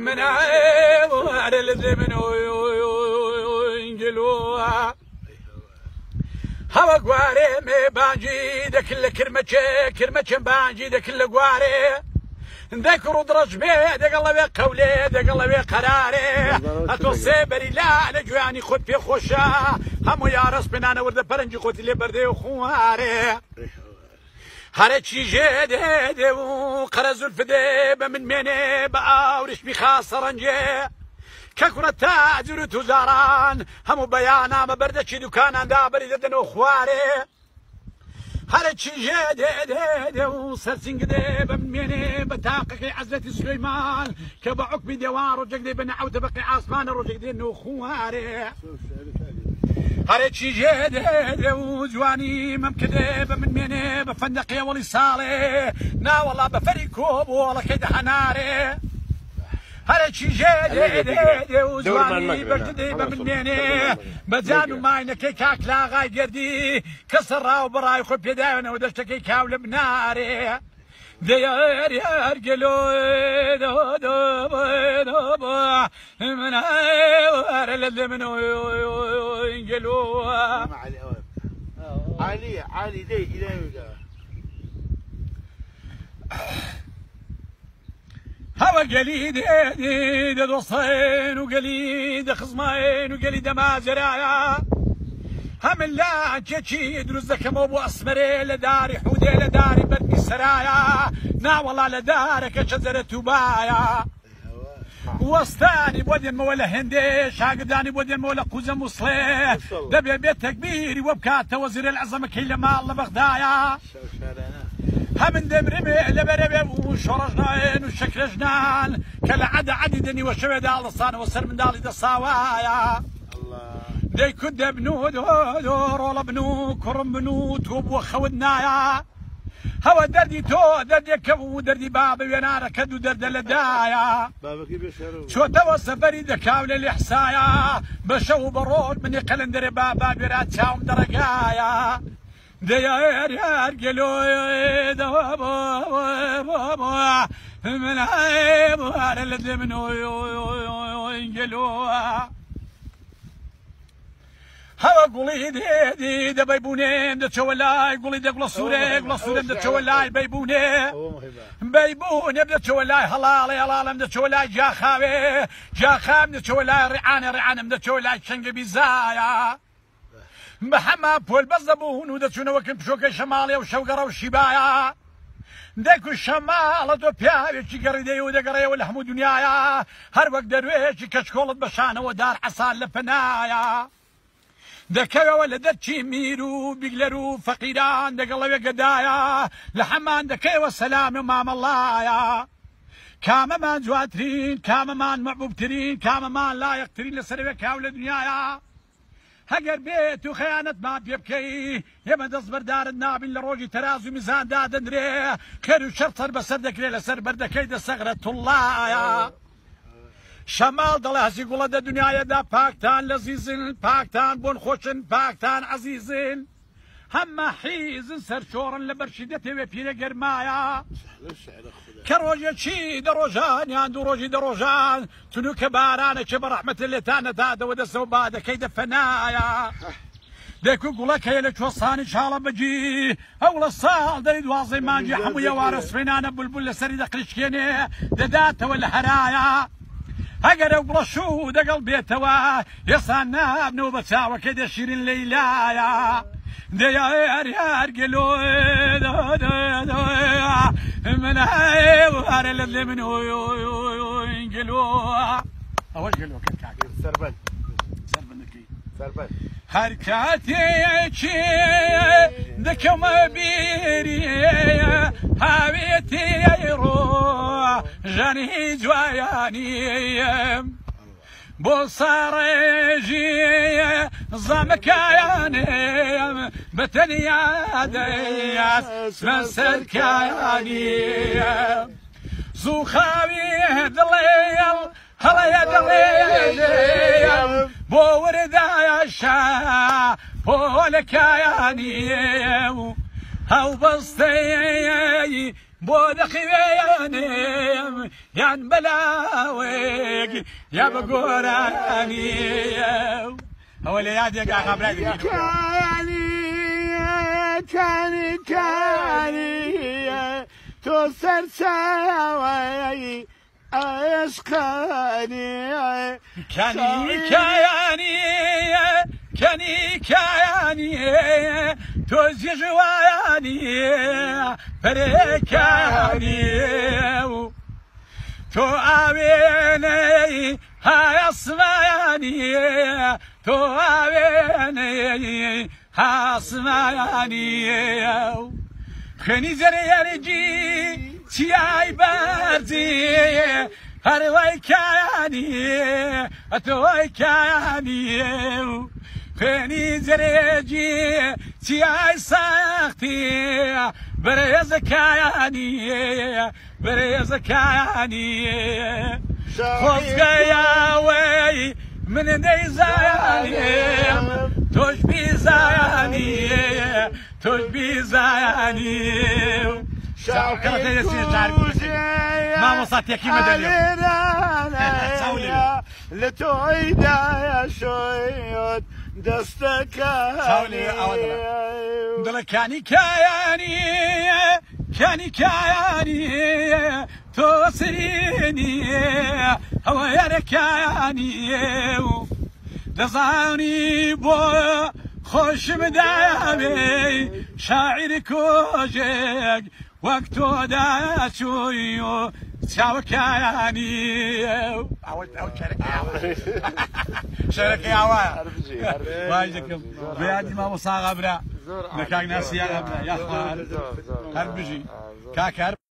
من عيب الزمن وينجلوها هوا قواري مي بانجي دا كل كرمتش بانجي دا كل قواري ذكروا درج بي دا قلبي قولي دا قلبي قراري اتوصي بري لا نجواني خد في خوشا همو يا رس بنانا ورد برنجي خوتي لي بردي وخواري هرچی جده و قرز الفده بمن منه باورش بخاسرنجه ككنا تاجر تزاران همو بيانا ما بردشي دكان دا بريدن وخواري هرچی جده و سرسنگ ده بمن منه بتاقق عزلة سليمان كبعك بدوار رجق دي بنعود بقي عاصمان رجق دي نوخواري هرچی جده و جوانی ممکده بمن منه بفندقية ولي صالي نا والله بفريكوب ولا كده حناري هرچی جده و جوانی بردده بمن منه بزانو ماينه كي كاكلا غاي قردي كسر راو براي خب يداينا ودشتكي كاول بناري ديار يا رجلو دو دو دو من هاي اللي منو ينجلو علي دي هوا قليد دي دوصين وقليد خصمين وقليد ما زرايا هم لا تشي دروزك مو ابو اسمري لداري حودي لداري بدي سرايا نا والله لدارك شجره توبايا وسطاني بودي المولى هندي شاقداني بودي المولى قوزه مصلي دبي بيت تكبيري وبكات وزير العظمه كي ما الله بغدايا هم ندمرمي لبربي وشرجنان وشكرجنان كالعاده عددني وشبه دال الصان وسر من دالي دصاوايا دي كد بنو دور بنو كرم بنو توب وخودنايا هوا دردي تو دردي كفو دردي بابي وينانا كدو درد لدايا شو توا سفري دكاول الإحسايا بشو برود مني قلندر بابا بيرات شاوم درقايا ديار يار قلو بابا من عيب وهار اللي منو ينقلوها هوا قولي دي دا بيبونين دا تشولاي قولي دا قلصوري دا تشولاي بيبوني دا تشولاي هلالي دا تشولاي جاخاوي دا تشولاي رعاني دا تشولاي شنق بيزايا محمد بول بزبون ودا تشونا وكن بشوكي شمالي وشوقرا وشبايا داكو الشمال دو بياوي شي قريدي ودا قريا والحمو دنيايا هر وقت درويشي كشكولت بشانه ودار عصال لفنايا دكا ولا دتشي ميرو بيقلرو فقيران دقلبي قدايا لحمان دكا والسلام امام الله يا كاما مان زواترين كاما مان معبوبترين كاما مان لا يقترين لسربي كاول دنيايا هقر بيت وخيانة ما بيبكي يما تصبر دار النابل لروجي ترازو ميزان داد دري خير وشر صار بسردك ليلة سر بردك يد صغرة الله يا شمال دلهزي قول دا دنيا دا باكتان لذيذن باكتان بون خوشن باكتان عزيزن هما حيزن سر شورن لبرشدتي وفينا قرمايا كروجي شي دروجان ياندو روجي دروجان تنو كبارانا كبر رحمة اللي تانا دادا ودا سوبادا كيدا فنايا ديكو قولك هي لك وصاني ان شاء الله بجي اول الصال دريد واصي مانجي حمويا وارس فينانا بلبل سري دقلشكيني داتا ولا حرايا هقر وبرشو دا قلبي توا يصانا بنوبة ساوة كده شيرين ليلايا ديار قلو من هاي وهار اللي منو ينقلوها اول قلو كاك سربل سربل حركاتي دكم بيري هاويتي يروح جاني جواياني بصارجي زمكاياني بتنيا دياس مسل كياني زوخاوي دليل هلا يا دليل بوردا شا بولكاياني هاو بسطي بۆ دەخیوێنێم یان بەلاوێک یا بە گۆرانی ئەوە لە یادێک ئاغابرای کانی تۆ سەرچاوایی عشقانی کانی تۆ زێژوایانی پەرێکانی تۆ ئاوێنەی هاسمایانی تۆ ئاوێنەی هاسمایانی خوێنی زەرێرجی چیای بەرزی هەروای کایانی ئەتۆی کایانی خوێنی زەرێجی چیای ساختی بەرێزەکایانی بەرێزەکایانی خۆزگەیاوەی من نەیزانیم تۆش بیزانی تۆش بیزانی مامۆستا تێکیمە لە تۆیدا شۆیۆت دەستەکانی دڵەکانی کایانی تۆ سرینی ئەوە یارەکانی دەزانی بۆ خۆشم داوێ شاعیر کۆژێک وەک تۆ داچووی و چاوەکایانی شەرەکەی ئاوایە وای دەکەم بە یادی مامۆستا ئاغابرا لە کاک ناسیە ئەبرا یاخوان هەر بژی کاکە